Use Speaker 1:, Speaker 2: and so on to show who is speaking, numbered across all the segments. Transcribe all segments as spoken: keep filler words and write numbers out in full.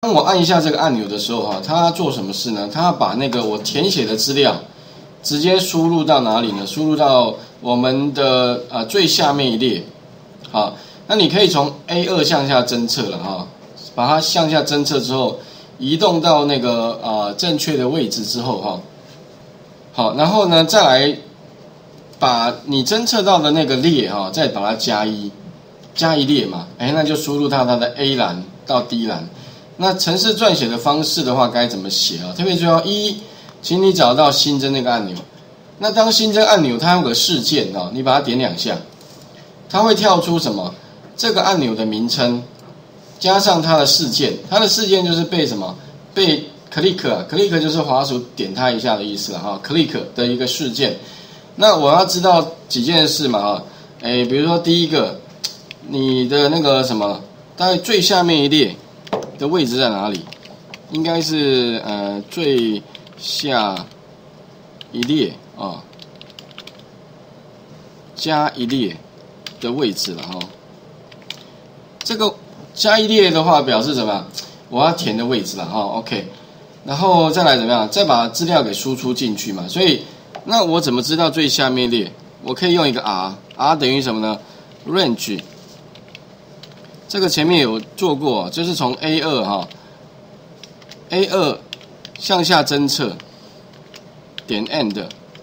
Speaker 1: 当我按一下这个按钮的时候哈，它做什么事呢？它把那个我填写的资料直接输入到哪里呢？输入到我们的呃最下面一列。好，那你可以从 A 二 向下侦测了哈，把它向下侦测之后，移动到那个呃正确的位置之后哈。好，然后呢再来把你侦测到的那个列哈，再把它加一，加一列嘛，哎，那就输入到它的 A 栏到 D 栏。那程式撰写的方式的话，该怎么写啊？特别重要一，请你找到新增那个按钮。那当新增按钮它有个事件啊，你把它点两下，它会跳出什么？这个按钮的名称加上它的事件，它的事件就是被什么？被 click 啊 ，click 就是滑鼠点它一下的意思了哈 ，click 的一个事件。那我要知道几件事嘛哈，哎，比如说第一个，你的那个什么，大概最下面一列的位置在哪里？应该是呃最下一列啊、哦，加一列的位置了哈、哦。这个加一列的话表示什么？我要填的位置了哈、哦。OK， 然后再来怎么样？再把资料给输出进去嘛。所以那我怎么知道最下面一列？我可以用一个 R，R 等于什么呢 ？range。这个前面有做过，就是从 A 二 哈 ，A 二 向下侦测，点 end，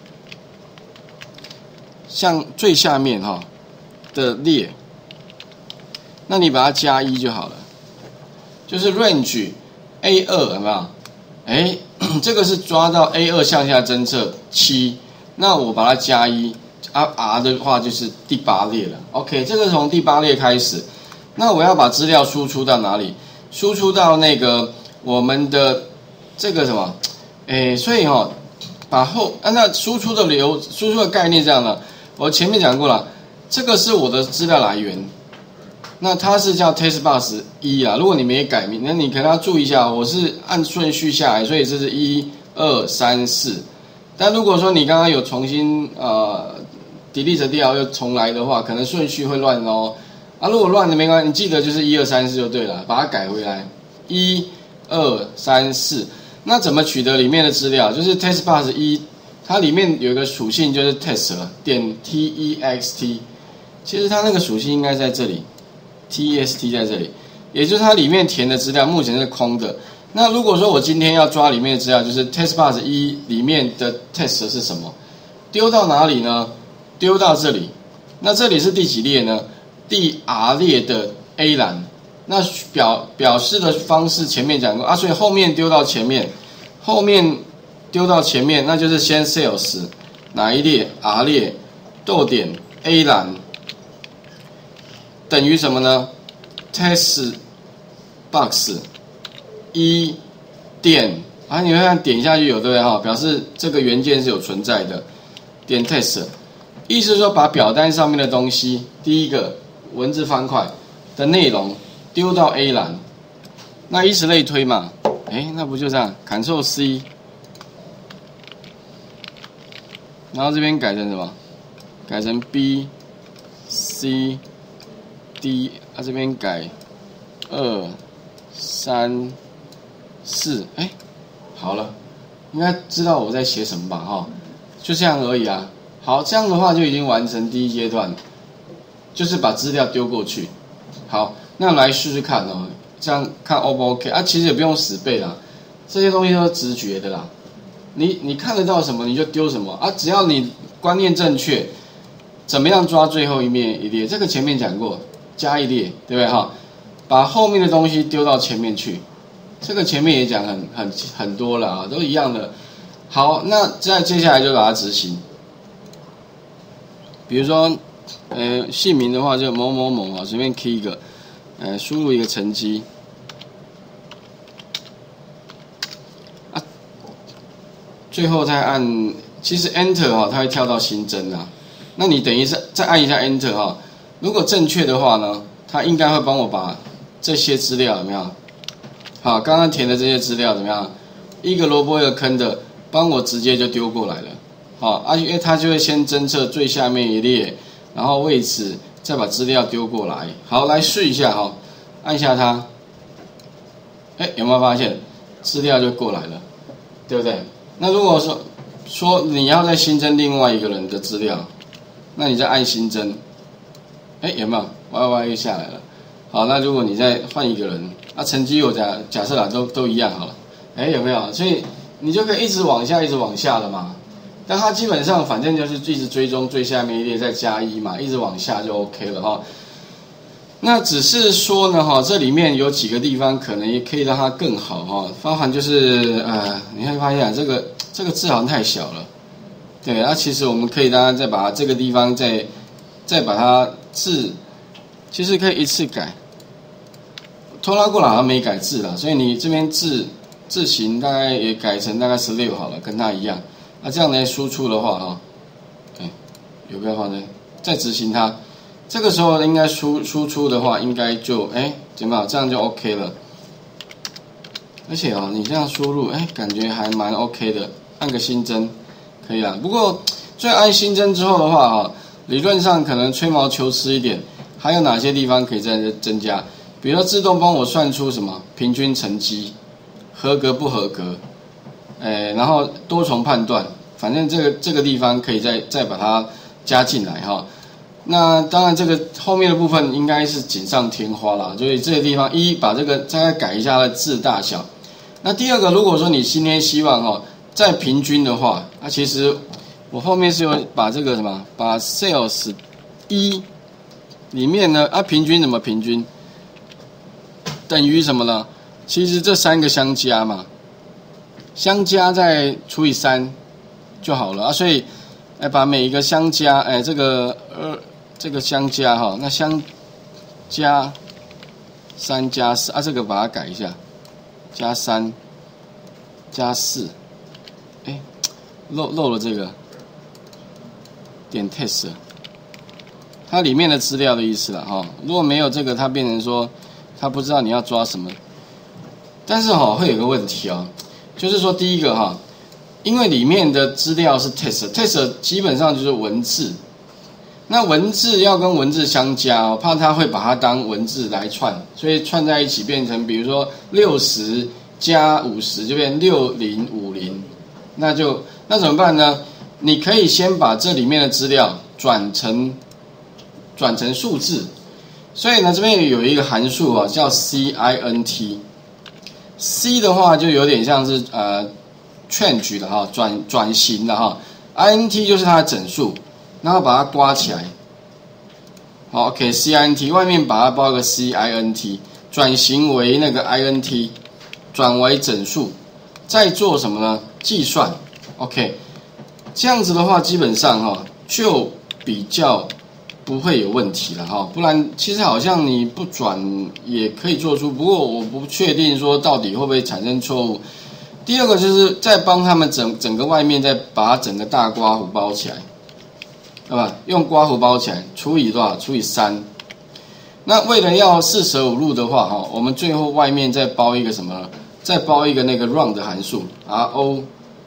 Speaker 1: 向最下面哈的列，那你把它加一就好了，就是 range A 二 有没有？哎，这个是抓到 A 二 向下侦测七，那我把它加一，啊 R 的话就是第八列了。OK， 这个从第八列开始。那我要把资料输出到哪里？输出到那个我们的这个什么？诶，所以哈、哦，把后按照输出的流输出的概念这样的，我前面讲过了，这个是我的资料来源，那它是叫 testbox 一啊。如果你没改名，那你可能要注意一下，我是按顺序下来，所以这是一二三四。但如果说你刚刚有重新呃 delete 掉又重来的话，可能顺序会乱哦。啊，如果乱的没关系，你记得就是一二三四就对了，把它改回来，一二三四。那怎么取得里面的资料？就是 testbox 一，它里面有一个属性就是 test 点 text， 其实它那个属性应该在这里 ，test 在这里，也就是它里面填的资料目前是空的。那如果说我今天要抓里面的资料，就是 testbox 一里面的 test 是什么？丢到哪里呢？丢到这里。那这里是第几列呢？第 R 列的 A 栏，那表表示的方式前面讲过啊，所以后面丢到前面，后面丢到前面，那就是先 sales 哪一列 R 列逗点 A 栏等于什么呢 ？test box 一点啊，你会看点下去有对不对哈？表示这个元件是有存在的，点 test， 意思是说把表单上面的东西，第一个。文字方块的内容丢到 A 栏，那以此类推嘛，哎，那不就这样 ？Ctrl C， 然后这边改成什么？改成 B C D， 啊这边改二三四，哎，好了，应该知道我在写什么吧？哈，就这样而已啊。好，这样的话就已经完成第一阶段。就是把资料丢过去，好，那来试试看哦，这样看 O 不 OK 啊？其实也不用死背啦，这些东西都是直觉的啦。你你看得到什么你就丢什么啊，只要你观念正确，怎么样抓最后一面一列？这个前面讲过，加一列，对不对哈？把后面的东西丢到前面去，这个前面也讲很很很多了啊，都一样的。好，那再接下来就把它执行，比如说。呃，姓名的话就某某某啊，随便 key 一个，呃，输入一个成绩，啊，最后再按，其实 Enter 哈、哦，它会跳到新增啊，那你等于是再按一下 Enter 哈、哦，如果正确的话呢，它应该会帮我把这些资料怎么样？好，刚刚填的这些资料怎么样？一个萝卜一个坑的，帮我直接就丢过来了，好，啊，因为它就会先侦测最下面一列。然后为此再把资料丢过来，好，来试一下哈，按下它， 哎，有没有发现资料就过来了，对不对？那如果说说你要再新增另外一个人的资料，那你再按新增，哎，有没有 Y Y 又下来了？好，那如果你再换一个人，那成绩我假假设啦，都都一样好了，哎，有没有？所以你就可以一直往下，一直往下了嘛。但它基本上反正就是一直追踪最下面一列再加一嘛，一直往下就 OK 了哈。那只是说呢哈，这里面有几个地方可能也可以让它更好哈，包含就是呃，你会发现、啊、这个这个字好像太小了，对，那、啊、其实我们可以大家再把这个地方再再把它字，其实可以一次改，拖拉过来好像没改字了，所以你这边字字形大概也改成大概十六好了，跟它一样。那、啊、这样来输出的话哈，哎，有没有放在再执行它？这个时候应该输输出的话，应该就哎怎么样？这样就 OK 了。而且啊，你这样输入，哎，感觉还蛮 OK 的。按个新增，可以啦。不过，最按新增之后的话啊，理论上可能吹毛求疵一点。还有哪些地方可以再增加？比如说自动帮我算出什么平均成绩，合格不合格，哎，然后多重判断，反正这个这个地方可以再再把它加进来哈。那当然，这个后面的部分应该是锦上添花啦，所以这个地方一把这个再改一下它的字大小。那第二个，如果说你今天希望哦再平均的话，那、啊、其实我后面是有把这个什么，把 sales 一里面呢啊平均怎么平均，等于什么呢？其实这三个相加嘛，相加再除以三就好了啊，所以哎把每一个相加，哎这个二。这个相加哈，那相加三加四啊，这个把它改一下，加三加四，哎，漏漏了这个点 test， 它里面的资料的意思了哈。如果没有这个，它变成说它不知道你要抓什么。但是哈会有个问题哦，就是说第一个哈，因为里面的资料是 test，test 基本上就是文字。那文字要跟文字相加哦，怕它会把它当文字来串，所以串在一起变成，比如说六十加五十就变六零五零，那就那怎么办呢？你可以先把这里面的资料转成转成数字，所以呢这边有一个函数啊，叫 cint，C 的话就有点像是呃 change 的哈，转转型的哈 ，int 就是它的整数。然后把它刮起来，好 ，OK，cint 外面把它包个 cint， 转型为那个 int， 转为整数，再做什么呢？计算 ，OK， 这样子的话，基本上哈就比较不会有问题了哈。不然其实好像你不转也可以做出，不过我不确定说到底会不会产生错误。第二个就是再帮他们整整个外面再把它整个大刮弧包起来。对吧？用刮弧包起来，除以多少？除以三。那为了要四舍五入的话，哈，我们最后外面再包一个什么？再包一个那个 round 的函数 ，r o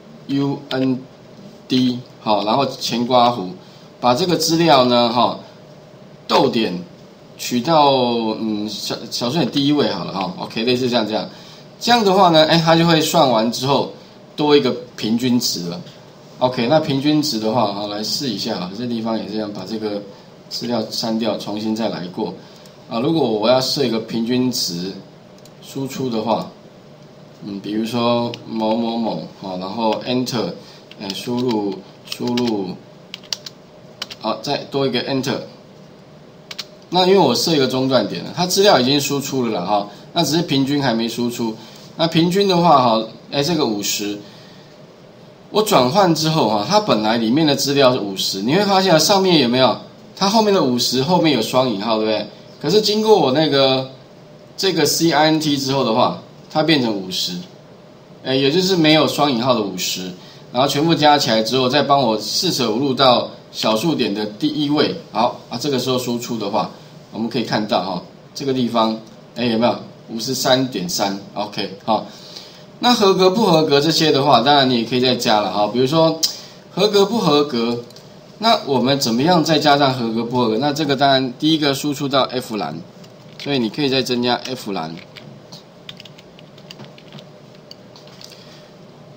Speaker 1: u n d， 好，然后前刮弧，把这个资料呢，哈，逗点取到嗯小小数点第一位好了哈 ，OK， 类似像这样，这样的话呢，哎，它就会算完之后多一个平均值了。OK， 那平均值的话，好来试一下啊，这地方也这样，把这个资料删掉，重新再来过啊。如果我要设一个平均值输出的话，嗯，比如说某某某，好，然后 Enter， 哎，输入输入，好，再多一个 Enter。那因为我设一个中断点了，它资料已经输出了啦哈，那只是平均还没输出。那平均的话，哈，哎，这个五十。我转换之后哈，它本来里面的资料是五十，你会发现上面有没有？它后面的五十后面有双引号，对不对？可是经过我那个这个 cint 之后的话，它变成五十，哎，也就是没有双引号的五十，然后全部加起来之后，再帮我四舍五入到小数点的第一位。好啊，这个时候输出的话，我们可以看到哈，这个地方，哎，有没有 五十三点三 ？OK， 好。那合格不合格这些的话，当然你也可以再加了哈。比如说合格不合格，那我们怎么样再加上合格不合格？那这个当然第一个输出到 F 栏，所以你可以再增加 F 栏。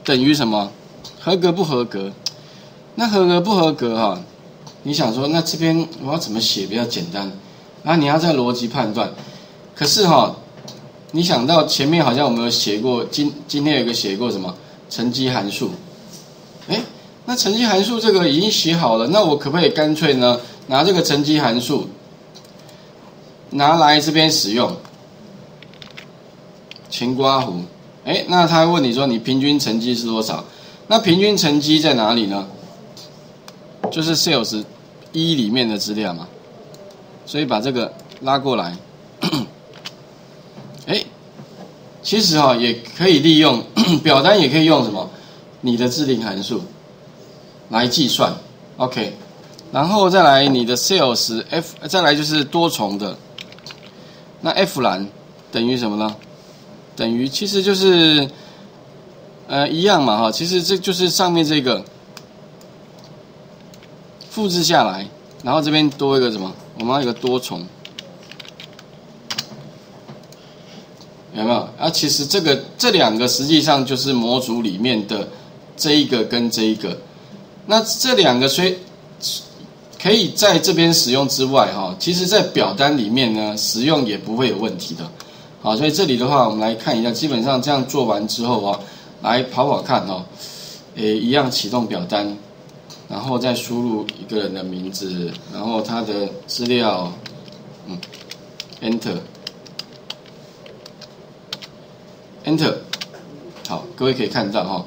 Speaker 1: 等于什么？合格不合格？那合格不合格哈？你想说，那这边我要怎么写比较简单？啊，你要在逻辑判断。可是哈，你想到前面好像我们有写过，今今天有一个写过什么乘积函数？哎，那乘积函数这个已经写好了，那我可不可以干脆呢，拿这个乘积函数拿来这边使用？晴刮胡，哎，那他会问你说你平均乘积是多少？那平均乘积在哪里呢？就是 sales 一里面的资料嘛，所以把这个拉过来，哎，其实哈、哦、也可以利用表单，也可以用什么你的自定函数来计算 ，OK， 然后再来你的 sales F， 再来就是多重的，那 F 栏等于什么呢？等于其实就是呃一样嘛哈，其实这就是上面这个复制下来，然后这边多一个什么？我们要有一个多重，有没有？啊，其实这个这两个实际上就是模组里面的这一个跟这一个，那这两个虽可以在这边使用之外哈，其实在表单里面呢使用也不会有问题的。好，所以这里的话，我们来看一下，基本上这样做完之后啊，来跑跑看哦，诶，一样启动表单，然后再输入一个人的名字，然后他的资料，嗯 ，Enter，Enter， 好，各位可以看到哈、哦，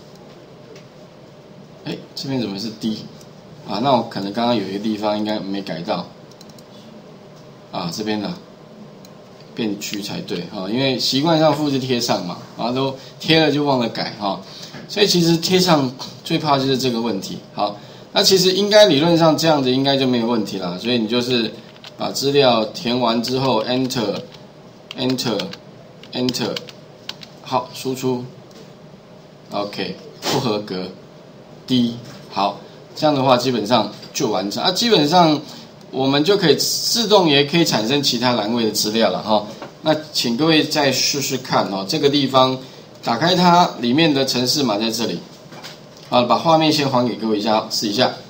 Speaker 1: 哎，这边怎么是 D？ 啊，那我可能刚刚有一个地方应该没改到，啊，这边呢。变区才对哈，因为习惯上复制贴上嘛，然后都贴了就忘了改哈，所以其实贴上最怕就是这个问题。好，那其实应该理论上这样子应该就没有问题啦，所以你就是把资料填完之后 ，Enter Enter Enter， 好，输出 ，OK， 不合格 ，D， 好，这样的话基本上就完成啊，基本上。我们就可以自动也可以产生其他栏位的资料了哈。那请各位再试试看哦，这个地方打开它里面的程式码在这里，好，把画面先还给各位一下，试一下。